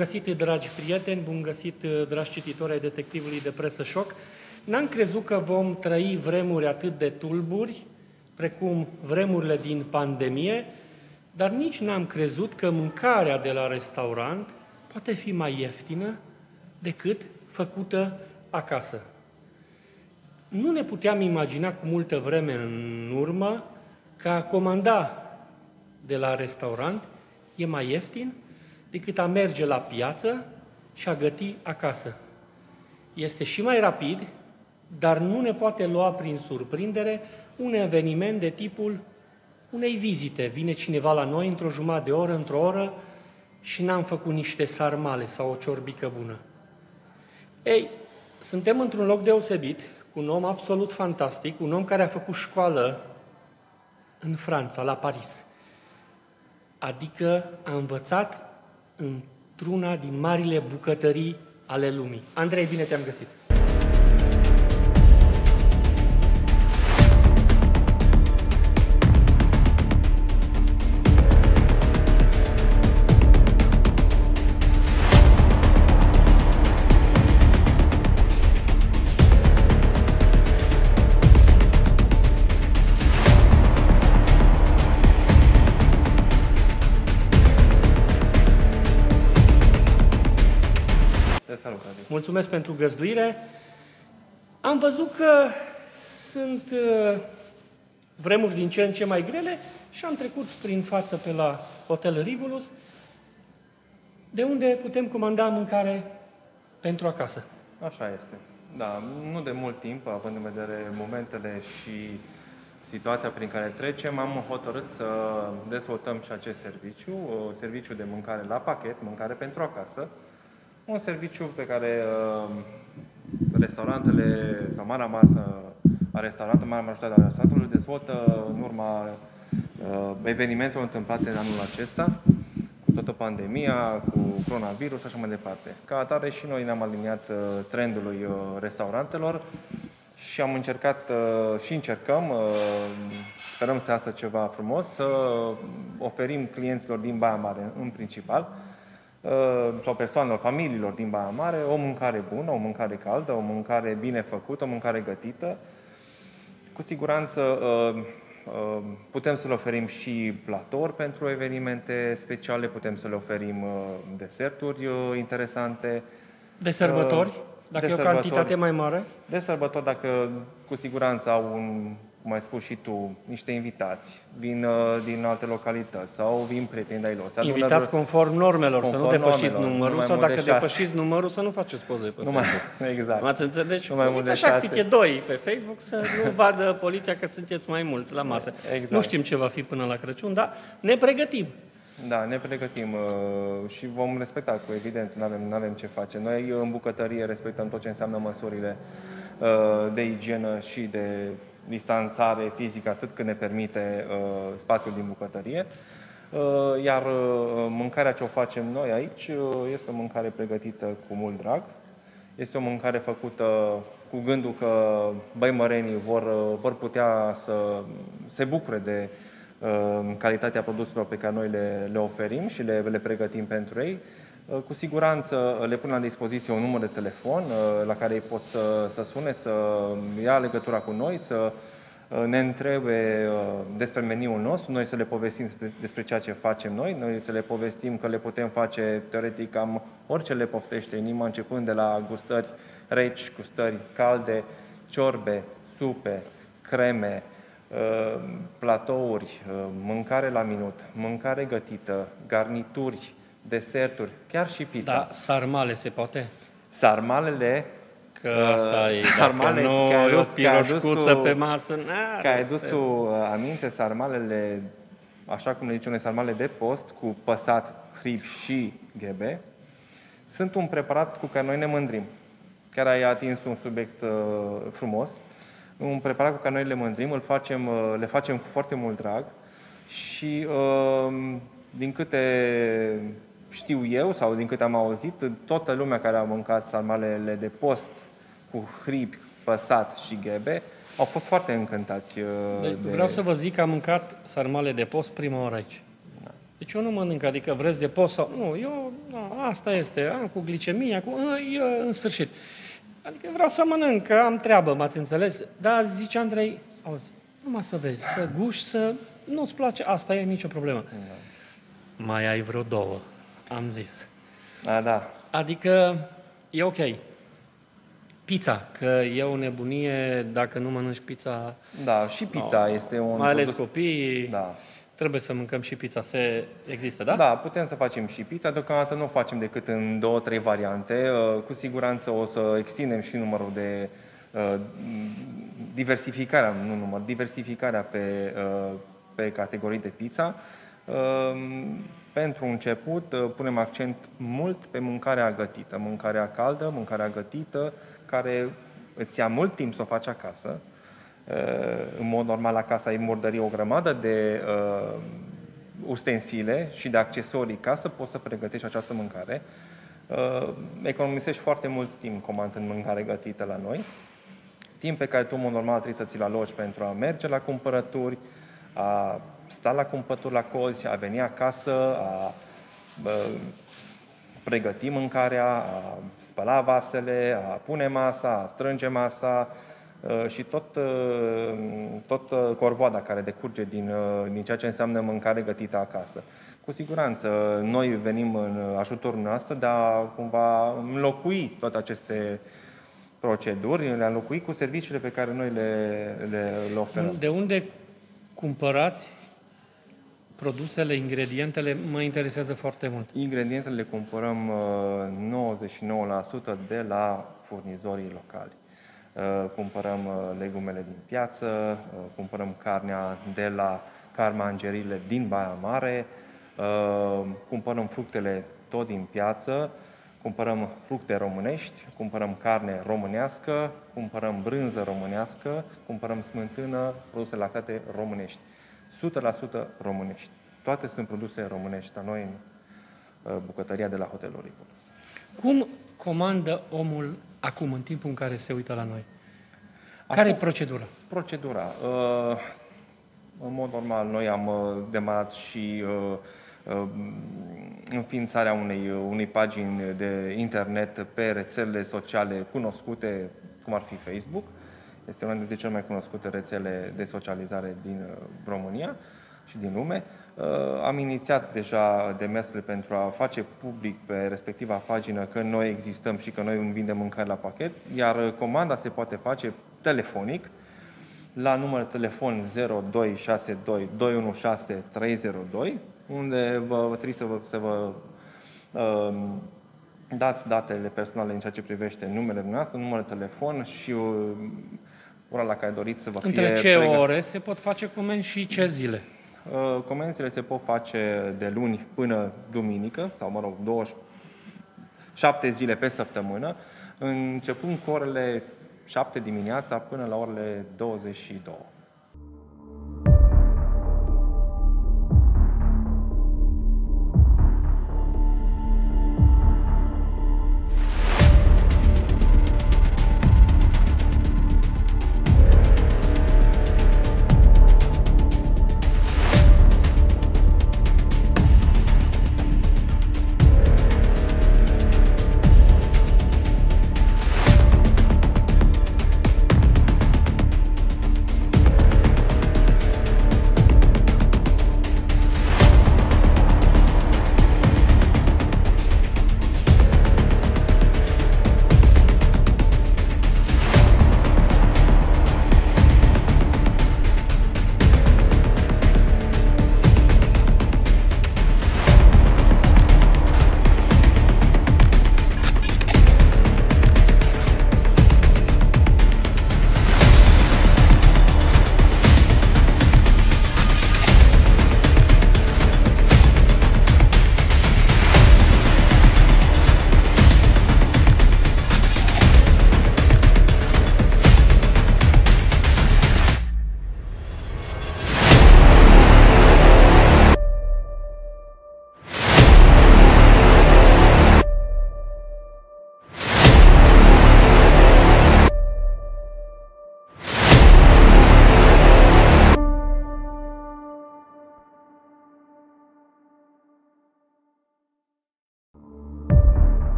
găsit, dragi prieteni, bun găsit, dragi cititori ai Detectivului de Presă Șoc. N-am crezut că vom trăi vremuri atât de tulburi, precum vremurile din pandemie, dar nici n-am crezut că mâncarea de la restaurant poate fi mai ieftină decât făcută acasă. Nu ne puteam imagina cu multă vreme în urmă că a comanda de la restaurant e mai ieftin decât a merge la piață și a găti acasă. Este și mai rapid, dar nu ne poate lua prin surprindere un eveniment de tipul unei vizite. Vine cineva la noi într-o jumătate de oră, într-o oră și n-am făcut niște sarmale sau o ciorbică bună. Ei, suntem într-un loc deosebit, cu un om absolut fantastic, un om care a făcut școală în Franța, la Paris. Adică a învățat într-una din marile bucătării ale lumii. Andrei, bine te-am găsit! Mulțumesc pentru găzduire. Am văzut că sunt vremuri din ce în ce mai grele și am trecut prin față pe la Hotel Rivulus, de unde putem comanda mâncare pentru acasă. Așa este. Da, nu de mult timp, având în vedere momentele și situația prin care trecem, am hotărât să dezvoltăm și acest serviciu, serviciu de mâncare la pachet, mâncare pentru acasă. Un serviciu pe care restaurantele sau marea masă a restaurantelor, marea majoritate a restaurantelor dezvoltă în urma evenimentelor întâmplate în anul acesta, cu toată pandemia, cu coronavirus și așa mai departe. Ca atare și noi ne-am aliniat trendului restaurantelor și am încercat și încercăm, sperăm să iasă ceva frumos, să oferim clienților din Baia Mare în principal, sau persoanelor, familiilor din Baia Mare, o mâncare bună, o mâncare caldă, o mâncare bine făcută, o mâncare gătită. Cu siguranță putem să le oferim și platouri pentru evenimente speciale, putem să le oferim deserturi interesante. De sărbători, dacă e o cantitate mai mare? De sărbători, dacă cu siguranță au cum ai spus și tu, niște invitați, vin din alte localități sau vin prieteni de-ai lor. Invitați conform normelor, să nu depășiți numărul, sau dacă depășiți numărul, să nu faceți poze pe Facebook. Exact. M-ați înțeles? Nu mai mult de 6. Câte 2 pe Facebook, să nu vadă poliția că sunteți mai mulți la masă. Exact. Nu știm ce va fi până la Crăciun, dar ne pregătim. Da, ne pregătim și vom respecta cu evidență, nu avem ce face. Noi în bucătărie respectăm tot ce înseamnă măsurile de igienă și de distanțare fizică, atât cât ne permite spațiul din bucătărie. Iar mâncarea ce o facem noi aici este o mâncare pregătită cu mult drag. Este o mâncare făcută cu gândul că băimărenii vor putea să se bucure de calitatea produselor pe care noi le oferim și le pregătim pentru ei. Cu siguranță le punem la dispoziție un număr de telefon la care ei pot să sune, să ia legătura cu noi, să ne întrebe despre meniul nostru, noi să le povestim despre ceea ce facem noi să le povestim că le putem face teoretic cam orice le poftește inima, începând de la gustări reci, gustări calde, ciorbe, supe, creme, platouri, mâncare la minut, mâncare gătită, garnituri, deserturi, chiar și pizza. Da, sarmale se poate? Sarmalele, că asta e, sarmale, dacă nu e o piroșcuță pe masă, că ai dus tu aminte, sarmalele, așa cum le zice unei sarmale de post, cu păsat, hrib și ghebe, sunt un preparat cu care noi ne mândrim. Chiar ai atins un subiect frumos. Un preparat cu care noi le mândrim, le facem cu foarte mult drag și din câte știu eu sau din câte am auzit, toată lumea care a mâncat sarmalele de post cu hrib, păsat și ghebe au fost foarte încântați. Deci, vreau să vă zic că am mâncat sarmale de post prima oară aici. Da. Deci eu nu mănânc, adică vreți de post sau... Nu, eu, asta este, am cu glicemia, în sfârșit. Adică vreau să mănânc, că am treabă, m-ați înțeles? Dar zice Andrei, auzi, numai să vezi, să guști, să nu-ți place, asta e nicio problemă. Da. Mai ai vreo două, am zis. Da. Adică e ok. Pizza, că e o nebunie dacă nu mănânci pizza... Da, și pizza este un... Mai ales copiii, da. Trebuie să mâncăm și pizza. Există, da? Da, putem să facem și pizza, deocamdată nu o facem decât în 2-3 variante. Cu siguranță o să extindem și numărul de diversificarea pe categorii de pizza. Pentru început, punem accent mult pe mâncarea gătită, mâncarea caldă, mâncarea gătită, care îți ia mult timp să o faci acasă. În mod normal, acasă ai murdări o grămadă de ustensile și de accesorii ca să poți să pregătești această mâncare. Economisești foarte mult timp comandând mâncare gătită la noi. Timp pe care tu, în mod normal, trebuie să ți-l aloci pentru a merge la cumpărături, a sta la cumpărături la cozi, a veni acasă, a pregăti mâncarea, a spăla vasele, a pune masa, a strânge masa și tot corvoada care decurge din ceea ce înseamnă mâncare gătită acasă. Cu siguranță, noi venim în ajutorul nostru de a cumva înlocui toate aceste proceduri, le înlocui cu serviciile pe care noi le oferăm. De unde cumpărați produsele, ingredientele? Mă interesează foarte mult. Ingredientele le cumpărăm 99% de la furnizorii locali. Cumpărăm legumele din piață, cumpărăm carnea de la carmangerile din Baia Mare, cumpărăm fructele tot din piață, cumpărăm fructe românești, cumpărăm carne românească, cumpărăm brânză românească, cumpărăm smântână, produse lactate românești. 100% românești. Toate sunt produse românești la noi în bucătăria de la Hotelul Rivulus. Cum comandă omul acum, în timpul în care se uită la noi? Care e procedura? Procedura. În mod normal, noi am demarat și înființarea unei pagini de internet pe rețelele sociale cunoscute, cum ar fi Facebook. Este una dintre cele mai cunoscute rețele de socializare din România și din lume. Am inițiat deja demersurile pentru a face public pe respectiva pagină că noi existăm și că noi vindem mâncare la pachet, iar comanda se poate face telefonic la numărul telefon 0262 216 302, unde trebuie să vă dați datele personale în ceea ce privește numele dumneavoastră, numărul de telefon și ora la care doriți să vă fie Între ce ore se pot face comenzi și ce zile? Comenzile se pot face de luni până duminică, sau 27 zile pe săptămână, începând cu orele 7 dimineața până la orele 22.